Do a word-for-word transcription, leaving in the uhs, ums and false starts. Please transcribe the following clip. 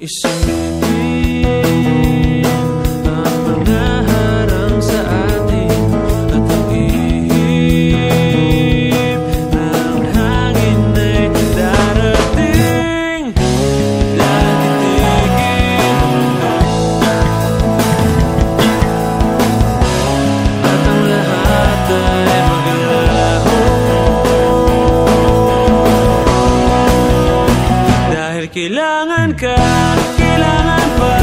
Isipin ang mga harang sa atin at ang ihip ng hangin ay darating. Biglang titigil at ang lahat ay maglalaho, dahil kailangan ka, kailangan pa